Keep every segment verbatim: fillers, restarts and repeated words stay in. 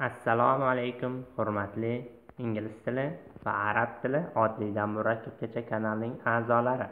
Assalomu alaykum, hurmatli ingliz tili va arab tili oddiydan murakkabgacha kanalining a'zolari.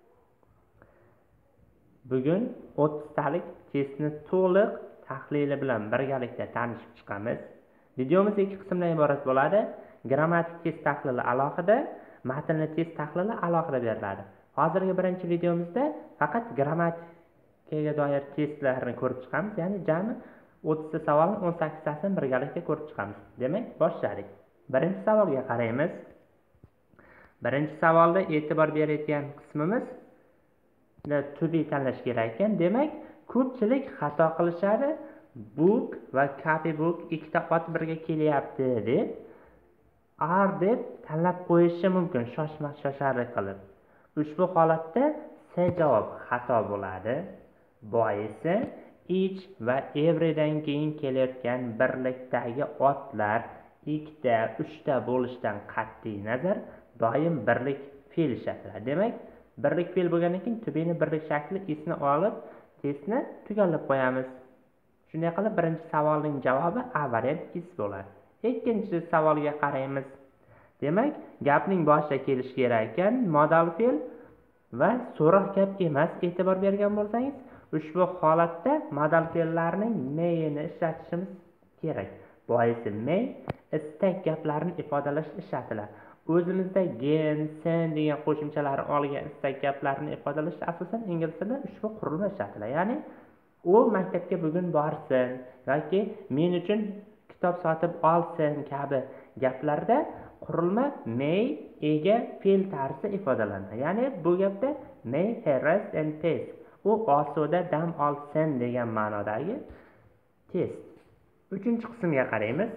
Bugun o'ttiztalik testni to'liq tahlili bilan birgalikda tanishib chiqamiz. Videomiz ikki qismdan iborat bo'ladi. Grammatik test tahlili alohida, matnli test tahlili alohida beriladi. Hozirgi birinchi videomizda faqat grammatikaga doir testlarni ko'rib chiqamiz, ya'ni jami o'ttizta savolning o'n sakkiztasini birgalikda ko'rib chiqamiz. Demak, boshladik. Birinchi savolga qaraymiz. Birinchi savolda e'tibor beradigan qismimiz to be tanlash kerak ekan. Demak, ko'pchilik xato qilishadi. Book va copybook ikkita ot birga kelyapti deb are deb tanlab qo'yishi mumkin, shoshmas shoshalik qilib. Ushbu holatda C javob xato bo'ladi. Boisi each va everydan keyin kelayotgan birlikdagi otlar ikkita, uchta bo'lishidan qat'iy nazar doim birlik fe'l ishlatiladi. Demak, birlik fe'l bo'lgandan keyin to be ni birlik shakli isni olib, testni tugallab qo'yamiz. Shunday qilib, birinchi savolning javobi a variant is bo'ladi. Ikkinchi savolga qaraymiz. Demak, gapning boshida kelish kerak ekan modal fe'l va so'roq gap emas. E'tibor bergan bo'lsangiz, ushbu holatda modal fe'llarning may'ini ishlatishimiz kerak. Boisi may istak gaplarini ifodalash ishlatiladi. O'zimizda gen, sen degan qo'shimchalar olgan istak gaplarini ifodalash asosan ingliz tilida ushbu qurilma ishlatiladi. Ya'ni u maktabga bugun borsin yoki men uchun kitob sotib olsin kabi gaplarda qurilma may ega fe'l tarzida ifodalanadi. Ya'ni bu gapda may rest and peace, u osuda dam olsin degan ma'nodagi test. Uchinchi qismga qaraymiz.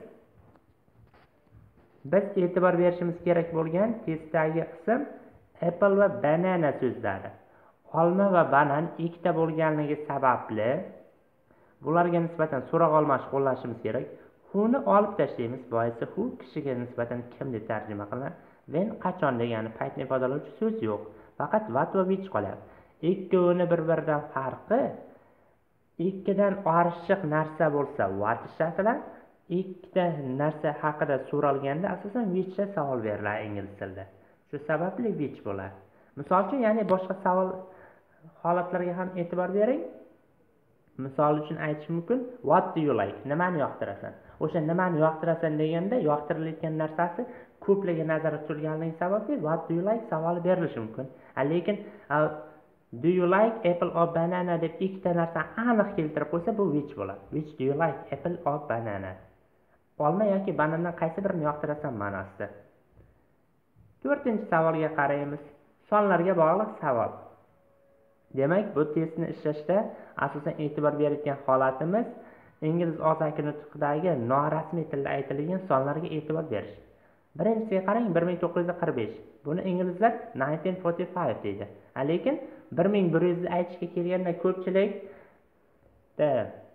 Biz e'tibor berishimiz kerak bo'lgan testdagi qism apple va banana so'zlari. Olma va banan ikkita bo'lganligi sababli bularga nisbatan so'roq olmoqchi qo'llashimiz kerak. Who'ni olib tashlaymiz. Boisi who kishiga nisbatan kim deb tarjima qilinadi. When qachon degani paytni ifodalovchi so'z yo'q. Faqat what va which qolyapti. Ikkovini bir-biridan farqi ikkidan oshiq narsa bo'lsa what ishlatiladi. Ikkita narsa haqida so'ralganda asosan which da savol beriladi ingliz tilida. Shu sababli which bo'ladi. Misol uchun, ya'ni boshqa savol holatlarga ham e'tibor bering. Misol uchun aytish mumkin, what do you like? Nimani yoqtirasan? O'sha nimani yoqtirasan deganda yoqtirilayotgan narsasi ko'pligi nazarda tutilganligi sababli what do you like savoli berilishi mumkin. Lekin do you like apple or banana deb ikkita narsa aniq keltirib qo'ysa, bu which bo'ladi. Which do you like, apple or banana? Olma yoki banandan qaysi birini yoqtirasan ma'nosida. To'rtinchi savolga qaraymiz. Sonlarga bog'liq savol. Demak, bu testni ishlashda asosan e'tibor beradigan holatimiz ingliz og'zaki nutqidagi norasmiy tilda aytilgan sonlarga e'tibor berish. Birinchisiga qarang, bir ming to'qqiz yuz qirq besh. Buni inglizlar nineteen forty-five deydi. Lekin bir ming bir yuz aytishga kelganda ko'pchilik da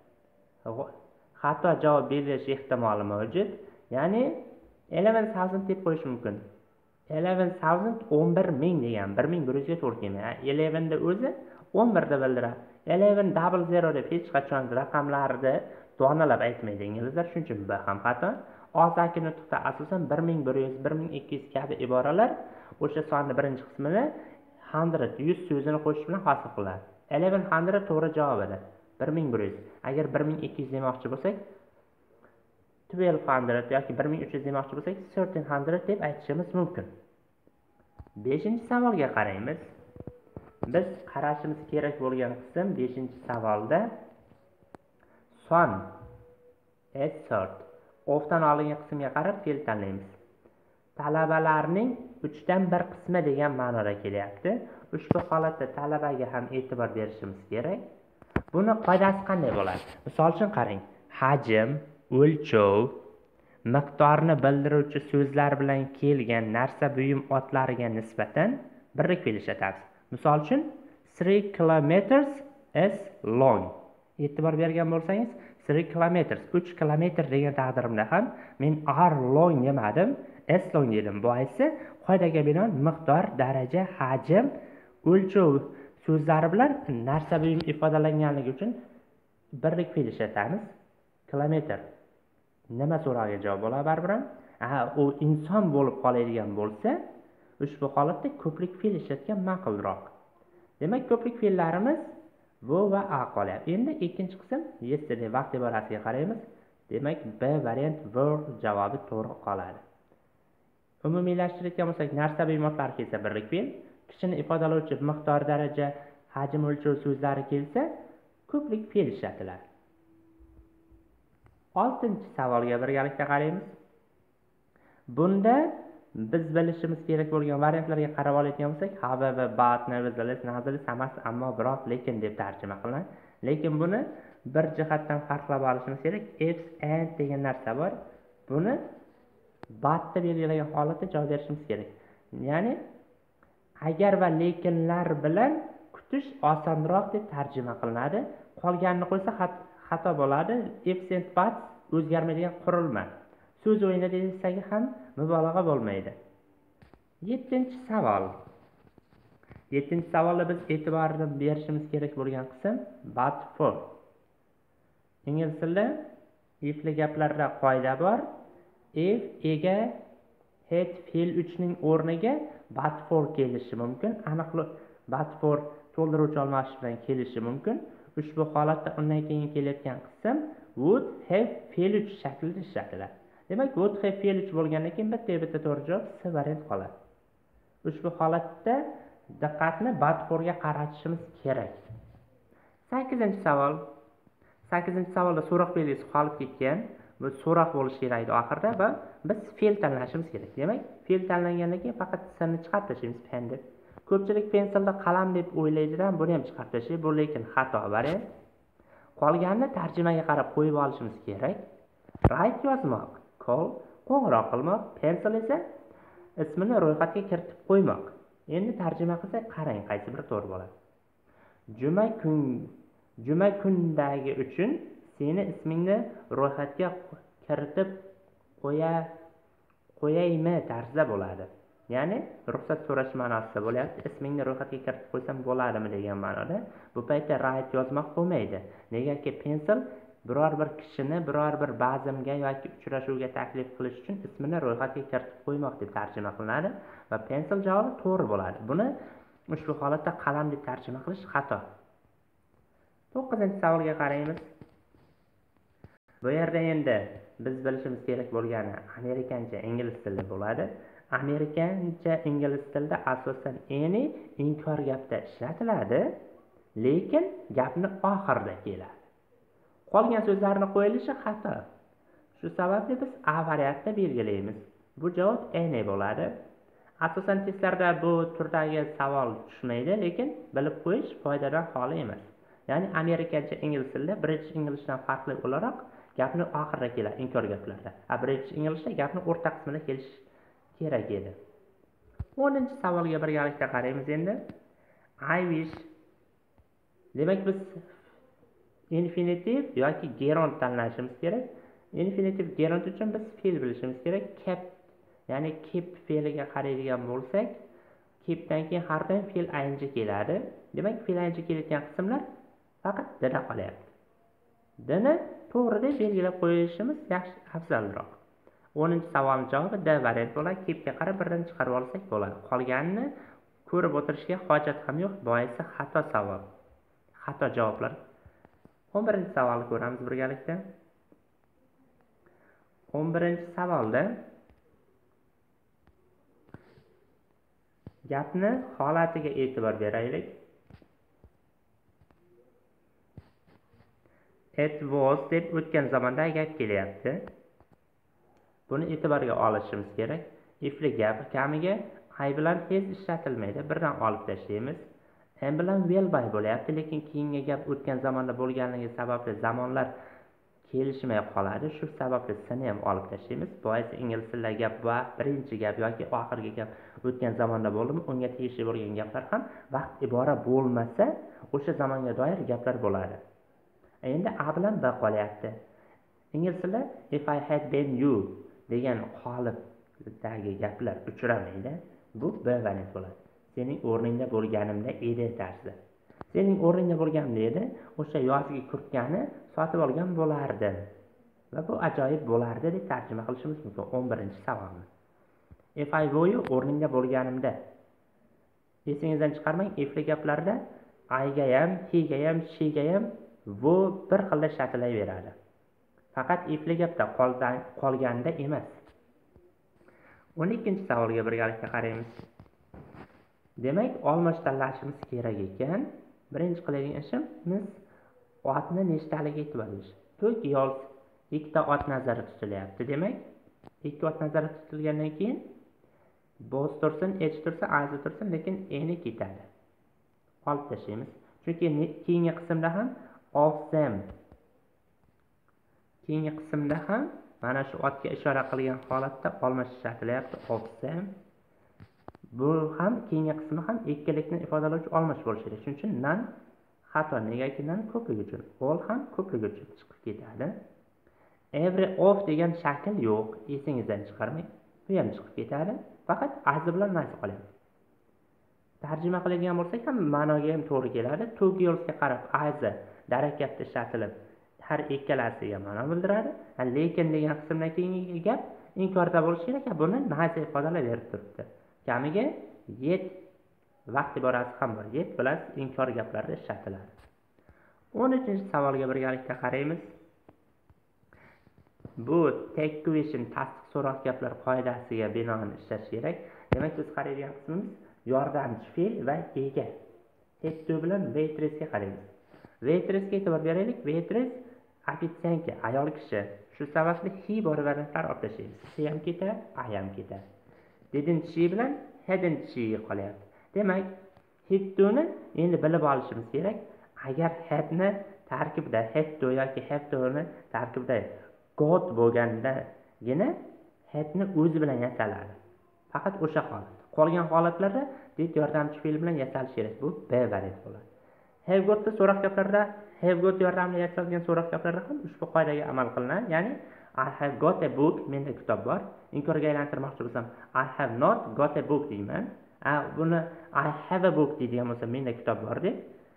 xato javob berish ehtimoli mavjud. Ya'ni eleven thousand deb qo'yish mumkin. eleven thousand o'n bir ming degan bir ming bir yuz ga to'g'ri kelmaydi. eleven da o'zi o'n bir da bildiradi. eleven double zero deb hech qachon raqamlarni donalab aytmaydi inglizlar, shuning uchun bu ham xato. Og'zaki nutqda asosan bir ming bir yuz, bir ming ikki yuz kabi iboralar o'sha sonning birinchi qismini hundred, yuz so'zini qo'shish bilan hosil qiladi. eleven hundred to'g'ri javob edi. bir ming bir yuz. Agar bir ming ikki yuz demoqchi bo'lsak, twelve hundred yoki bir ming uch yuz demoqchi bo'lsak, thirteen hundred deb aytishimiz mumkin. beshinchi savolga qaraymiz. Biz qarashimiz kerak bo'lgan qism beshinchi savolda son, assert, ofdan olingan qismga qarab fe'l tanlaymiz. Talabalarning uchdan bir qismi degan ma'noda kelyapti. Ushbu holatda talabaga ham e'tibor berishimiz kerak. Buni qoidasi qanday bo'ladi? Misol uchun qarang. Hajm, o'lchov, miqdorni bildiruvchi so'zlar bilan kelgan narsa buyum otlariga nisbatan birlik fe'l ishlatamiz. Misol uchun three kilometers is long. E'tibor bergan bo'lsangiz, three kilometers, uch kilometr degan taqdirimda ham men are long demadim, is long dedim. Boisi qoidaga binoan miqdor, daraja, hajm, o'lchov so'zlari bilan narsa buyum ifodalanganligi uchun birlik fe'l ishlatamiz. Kilometr. nima so'roqga javob bo'ladi baribir ham? Ha, u inson bo'lib qoladigan bo'lsa, ushbu holatda ko'plik fe'l ishlatgan ma'qulroq. Demak, ko'plik fe'llarimiz bu va a qolyapti. Endi ikkinchi qism yesterday vaqt iborasiga qaraymiz. Demak, B variant were javobi to'g'ri qoladi. Umumiylashtirgan bo'lsak, narsa buymoqlari kelsa birlik fe'l, kishini ifodalovchi miqdor, daraja, hajm o'lchov so'zlari kelsa ko'plik fe'l ishlatiladi. oltinchi savolga birgalikda qaraymiz. Bunda biz bilishimiz kerak bo'lgan variantlarga qarab oladigan bo'lsak, however, but, nevertheless, nonetheless, hammasi ammo, biroq, lekin deb tarjima qilinadi. Lekin buni bir jihatdan farqlab olishimiz kerak. If, and degan narsa bor. Buni but deb belgilagan holatda javob berishimiz kerak. Ya'ni agar va lekinlar bilan kutish osonroq deb tarjima qilinadi. Qolganini qo'ysa xato bo'ladi. If, and, but o'zgarmaydigan qurilma. So'z o'yini desak ham mubolag'a bo'lmaydi. yettinchi savol. yettinchi savolda biz e'tiborni berishimiz kerak bo'lgan qism but for. Ingliz tilida if'li gaplarda qoida bor. If ega had fe'l uch ning o'rniga but for kelishi mumkin. Aniqlik but for to'ldiruvchi olmash bilan kelishi mumkin. Ushbu holatda undan keyin kelayotgan qism would have fe'l uch shaklida ishlatiladi. Demak, would have fe'l uch bo'lgandan keyin bitta bitta to'g'ri javob C variant qoladi. Ushbu holatda diqqatni but for ga qaratishimiz kerak. sakkizinchi savol. sakkizinchi savolda so'roq belgisi qolib ketgan. Bu so'roq bo'lishi kerak edi oxirida va biz fe'l tanlashimiz kerak. Demak, fe'l tanlangandan keyin faqat s'ni chiqarib tashlaymiz pen deb. Ko'pchilik pensilda qalam deb o'ylaydilar, buni ham chiqarib tashlaydi. Bu lekin xato variant. Qolganini tarjimaga qarab qo'yib olishimiz kerak. Write yozmoq, call qo'ng'iroq qilmoq, pencil esa ismini ro'yxatga kiritib qo'ymoq. Endi tarjima qilsak, qarang qaysi biri to'g'ri bo'ladi. Juma kun juma kundagi uchun seni ismingni ro'yxatga kiritib qo'ya qo'yaymi tarzda bo'ladi. Ya'ni ruxsat so'rash ma'nosida bo'lyapti. Ismingni ro'yxatga kiritib qo'ysam bo'ladimi degan ma'noda. Bu paytda write yozmoq bo'lmaydi. Negaki pencil biror bir kishini biror bir bazmga yoki uchrashuvga taklif qilish uchun ismini ro'yxatga kiritib qo'ymoq deb tarjima qilinadi va pencil javobi to'g'ri bo'ladi. Buni ushbu holatda qalam deb tarjima qilish xato. to'qqizinchi savolga qaraymiz. Bu yerda endi biz bilishimiz kerak bo'lgani amerikancha, ingliz tilida bo'ladi. Amerikancha, ingliz tilida asosan any inkor gapda ishlatiladi, lekin gapni oxirida keladi. Qolgan so'zlarni qo'yilishi xato. Shu sababli biz A variantni belgilaymiz. Bu javob any bo'ladi. Asosan testlarda bu turdagi savol tushmaydi, lekin bilib qo'yish foydadan xoli emas. Ya'ni amerikancha, ingliz tilida British Englishdan farqli o'laroq gapni oxirida keladi inkor gaplarda. A British Englishda gapni o'rta qismida kelish kerak edi. o'ninchi savolga birgalikda qaraymiz endi. I wish. Demak, biz infinitiv yoki gerund tanlashimiz kerak. Infinitiv gerund uchun biz fe'l bilishimiz kerak. Kept, ya'ni keep fe'liga qaraydigan bo'lsak, keepdan keyin har doim fe'l ing keladi. Demak, fe'l ing kelayotgan qismlar faqat dida qolyapti. Dini to'g'ri deb belgilab qo'yishimiz yaxshi, afzalroq. o'ninchi savolning javobi D variant bo'ladi. Keepga qarab birdan chiqarib olsak bo'ladi. Qolganini ko'rib o'tirishga hojat ham yo'q, boisi xato savol. Xato javoblar. o'n birinchi savolni ko'ramiz birgalikda. o'n birinchi savolda gapni holatiga e'tibor beraylik. It was deb o'tgan zamonda gap kelyapti. Buni e'tiborga olishimiz kerak. If'li gap kamiga I bilan his ishlatilmaydi. Birdan olib tashlaymiz. Am bilan will by bo'lyapti, lekin keyingi gap o'tgan zamonda bo'lganligi sababli zamonlar kelishmay qoladi. Shu sababli sini ham olib tashlaymiz. Boisi ingliz tilida gap va birinchi gap yoki oxirgi gap o'tgan zamonda bo'ldimi, unga tegishli bo'lgan gaplar ham vaqt ibora bo'lmasa, o'sha zamonga doir gaplar bo'ladi. Endi A bilan B qolyapti. Ingliz tilida if I had been you degan qolipdagi gaplar uchramaydi. Bu B variant bo'ladi. Sening o'rningda bo'lganimda edi tarzda. Sening o'rningda bo'lganimda edi, o'sha yozgi kurtkani sotib olgan bo'lardim. va bu ajoyib bo'lardi deb tarjima qilishimiz mumkin. o'n birinchi savolni. If I were you o'rningda bo'lganimda. Esingizdan chiqarmang, ifli gaplarda I ga ham, he ga ham, she ga ham bu bir xilda ishlatilaveradi. Faqat ifli gapda qolganda emas. o'n ikkinchi savolga birgalikda qaraymiz. Demak, olmoch tanlashimiz kerak ekan. Birinchi qiladigan ishimiz otni nechtaligiga e'tibor berish. To'rt yo'l ikkita ot nazarda tutilyapti. Demak, ikki ot nazarda tutilgandan keyin both tursin, h tursin, as tursin, lekin eni ketadi. Olib tashlaymiz. Chunki keyingi qismda ham of them. Keyingi qismda ham mana shu otga ishora qilgan holatda olmoch ishlatilyapti. Of them. Bu ham keyingi qismi ham ikkilikni ifodalovchi olmoch bo'lishi kerak. Shuning uchun nan xato, negaki nan ko'plik uchun, all ham ko'plik uchun chiqib ketadi. Every of degan shakl yo'q, esingizdan chiqarmang. Bu ham chiqib ketadi. Faqat as bilan nas qolyapti. Tarjima qiladigan bo'lsak ham ma'noga ham to'g'ri keladi. Two girlsga qarab as darakatda ishlatilib, har ikkalasiga ma'no bildiradi. Lekin degan qismdan keyingi gap inkorda bo'lishi kerak. Buni nas ifodalab berib turibdi. Kamiga yet vaqt iborasi ham bor. Yet bilan inkor gaplarda ishlatiladi. o'n uchinchi savolga birgalikda qaraymiz. Bu take question tasdiq so'roq gaplar qoidasiga binoan ishlash kerak. Demak, biz qaraydigan qismimiz yordamchi fe'l va ega. Head to bilan waitressga qaraymiz. Waitressga e'tibor beraylik. Waitress ofitsiantga, ayol kishi. Shu sababli he bor variantlar olib tashlaymiz. She ham ketadi, I ham ketadi. Didn't she bilan hadn't she qolyapti. Demak, had to ni endi bilib olishimiz kerak. Agar had ni tarkibida had to yoki have to ni tarkibida got bo'lgandagina had ni o'zi bilan yasaladi. Faqat o'sha holat. Qolgan holatlarda did yordamchi fe'l bilan yasalishi kerak. Bu B variant bo'ladi. Have got so'roq gaplarda have got yordamida yasalgan so'roq gaplarda ham ushbu qoidaga amal qilinadi. Ya'ni I have got a book, menda kitob bor. Inkorga aylantirmoqchi bo'lsam I have not got a book deyman. Buni I have a book deydigan bo'lsam menda kitob bor deb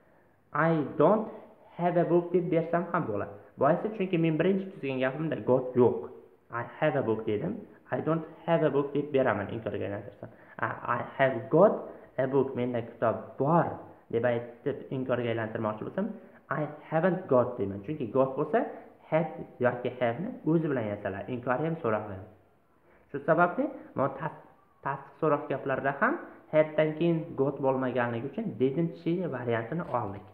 I don't have a book deb bersam ham bo'ladi. Boisi chunki men birinchi tuzgan gapimda got yo'q. I have a book dedim. I don't have a book deb beraman inkorga aylantirsam. I have got a book, menda kitob bor deb aytib inkorga aylantirmoqchi bo'lsam I haven't got deyman. Chunki got bo'lsa had yoki have ni o'zi bilan yasaladi. Inkor ham so'roqlar. Shu sababli men tasdiq so'roq gaplarda ham had dan keyin got bo'lmaganligi uchun didn't she variantini oldik.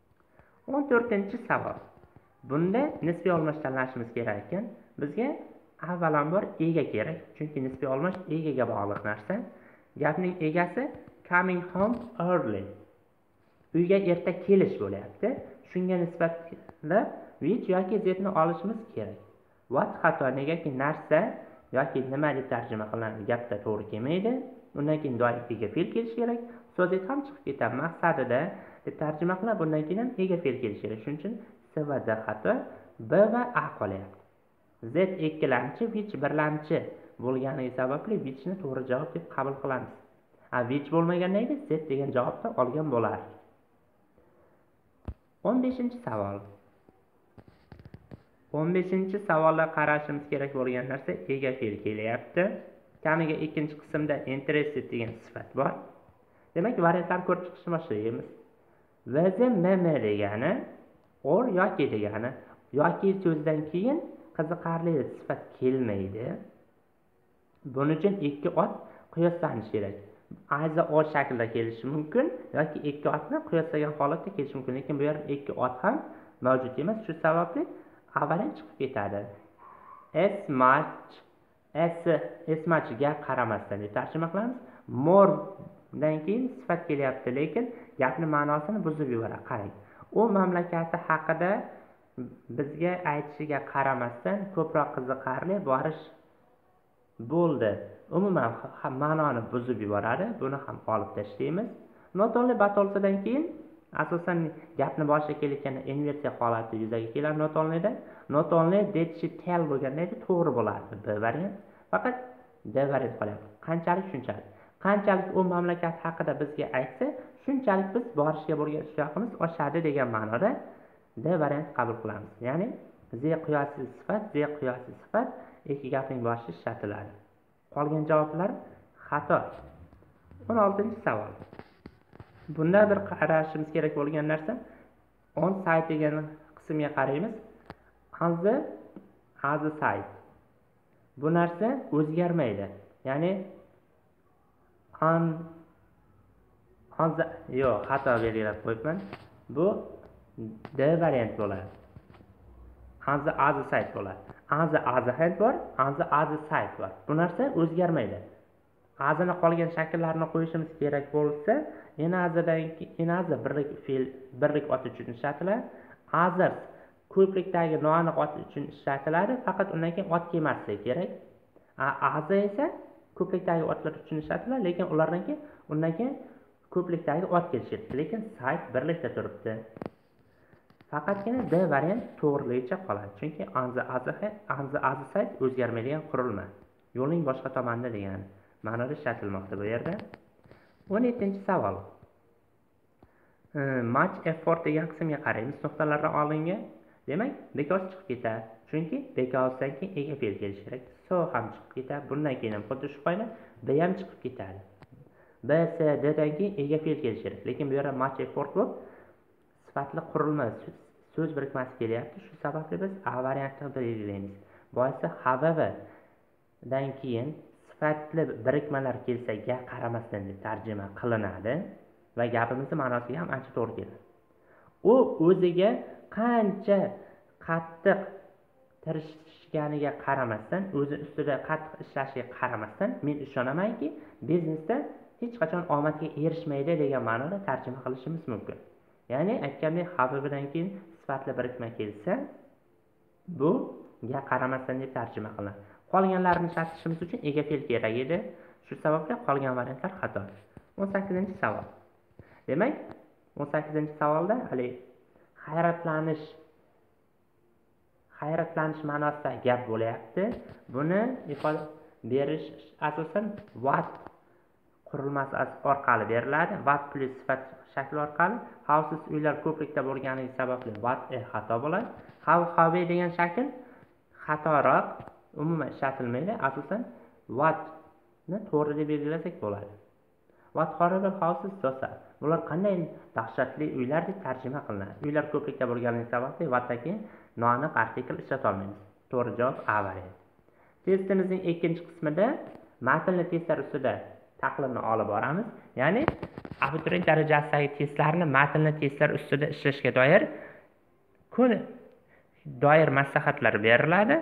o'n to'rtinchi savol. Bunda nisbiy olmoch tanlashimiz kerak ekan. Bizga avvalambor ega kerak. Chunki nisbiy olmoch egaga bog'liq narsa. Gapning egasi coming home early. Uyga erta kelish bo'lyapti. Shunga nisbatan which yoki z ni olishimiz kerak. What xato, negaki narsa yoki nima deb tarjima qilinadi, gapda to'g'ri kelmaydi. Undan keyin doirasiga fe'l kelishi kerak. So'z ham chiqib ketadi. Maqsadida deb tarjima qilib, bundan keyin ham ega fe'l kelishi kerak. Shuning uchun S va D xato, B va A qolyapti. Z ikkilamchi, which birlamchi bo'lganligi sababli which ni to'g'ri javob deb qabul qilamiz. A which bo'lmaganda edi Z degan javobni olgan bo'lardik. o'n beshinchi savol. o'n beshinchi savolga qarashimiz kerak bo'lgan narsa ega fe'l kelyapti. Kamiga ikkinchi qismda interested degan sifat bor. Demak, variantlarni ko'rib chiqishni boshlaymiz. Was meme degani or yoki degani, yoki so'zdan keyin qiziqarli sifat kelmaydi. Buning uchun ikki ot qiyoslanishi kerak. Ayza o shaklda kelishi mumkin yoki ikki otni qiyoslagan holatda kelishi mumkin, lekin bu yerda ikki ot ham mavjud emas. Shu sababli avvalin chiqib ketadi. As much as as much ga qaramasdan deb tarjima qilamiz. More dan keyin sifat kelyapti, lekin gapning ma'nosini buzib yuboradi. Qarang. U mamlakati haqida bizga aytishiga qaramasdan ko'proq qiziqarli borish bo'ldi. Umuman ma'noni buzib yuboradi. Buni ham olib tashlaymiz. Not only but alsodan keyin asosan gapni boshiga kelayotgan inversiya holati yuzaga keladi. Not onlyda not only did she tell bo'lganda to'g'ri bo'lardi. B variant. Faqat D variant qolyapti. Qanchalik shunchalik. Qanchalik u mamlakat haqida bizga aytsa, shunchalik biz borishga bo'lgan ishtiyoqimiz oshadi degan ma'noda D variant qabul qilamiz. Ya'ni Z qiyosi sifat, Z qiyosi sifat ikki gapning boshida ishlatiladi. Qolgan javoblar xato. o'n oltinchi savol. Bunda bir qarashimiz kerak bo'lgan narsa on site degan qismga qaraymiz. On the other side. Bu narsa o'zgarmaydi. Ya'ni on on the yo'q, xato belgilab qo'yibman. Bu D variant bo'ladi. On the other side bo'ladi. On the other hand bor, on the other side bor. Bu narsa o'zgarmaydi. Azini qolgan shakllarni qo'yishimiz kerak bo'lsa, enazidan enazi birlik fe'l birlik ot uchun ishlatiladi. Others ko'plikdagi noaniq ot uchun ishlatiladi, faqat undan keyin ot kelmasligi kerak. Azi esa ko'plikdagi otlar uchun ishlatiladi, lekin ulardan keyin undan keyin ko'plikdagi ot kelishi kerak, lekin site birlikda turibdi. Faqatgina D variant to'g'riligicha qoladi, chunki on the other on the other side o'zgarmaydigan qurilma. Yo'lning boshqa tomonida degani ma'noda ishlatilmoqda bu yerda. o'n yettinchi savol. Much effort degan qismga qaraymiz. Nuqtalardan oldinga, demak, because chiqib ketadi. Chunki becausedan keyin ega fe'l kelishi kerak. So ham chiqib ketadi. Bundan keyin ham xuddi shu qoida B ham chiqib ketadi. B, C, D dan keyin ega fe'l kelishi kerak. Lekin bu yerda much effort bo'lib sifatli qurilma so'z birikmasi kelyapti. Shu sababli biz A variantini belgilaymiz. Boisi however dan keyin sifatli birikmalar kelsa ga qaramasdan deb tarjima qilinadi va gapimizning ma'nosiga ham ancha to'g'ri keladi. U o'ziga qancha qattiq tirishganiga qaramasdan, o'zi ustida qattiq ishlashiga qaramasdan, men ishonamanki, biznesda hech qachon omadga erishmaydi degan ma'noda tarjima qilishimiz mumkin. Ya'ni aytgandek, howeverdan keyin sifatli birikma kelsa, bu ga qaramasdan deb tarjima qilinadi. Qolganlarini ishlatishimiz uchun ega fe'l kerak edi. Shu sababli qolgan variantlar xato. o'n sakkizinchi savol. Demak, o'n sakkizinchi savolda hali hayratlanish hayratlanish ma'nosida gap bo'lyapti. Buni ifoda berish asosan what qurilmasi orqali beriladi. What plus sifat shakli orqali. Houses uylar ko'plikda bo'lganligi sababli what e xato bo'ladi. How how degan shakl xatoroq, umuman ishlatilmaydi. Asosan what ni to'g'ri deb belgilasak bo'ladi. What horrible houses dosa. Bular qanday dahshatli uylar deb tarjima qilinadi. Uylar ko'plikda bo'lganligi sababli whatdagi noaniq artikl ishlata olmaymiz. To'g'ri javob A variant. Testimizning ikkinchi qismida matnli testlar ustida tahlilni olib boramiz. Ya'ni abituriyent darajasidagi testlarni matnli testlar ustida ishlashga doir kun doir maslahatlar beriladi.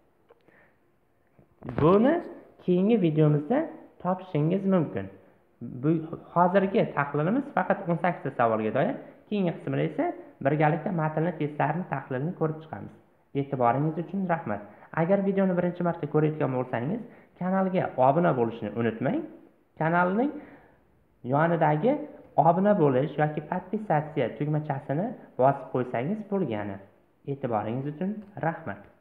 Buni keyingi videomizda topishingiz mumkin. Bu hozirgi tahlilimiz faqat o'n sakkizta savolga doir. Keyingi qismida esa birgalikda matnli testlarning tahlilini ko'rib chiqamiz. E'tiboringiz uchun rahmat. Agar videoni birinchi marta ko'rayotgan bo'lsangiz, kanalga obuna bo'lishni unutmang. Kanalning yonidagi obuna bo'lish yoki podpisatsiya tugmachasini bosib qo'ysangiz bo'lgani. E'tiboringiz uchun rahmat.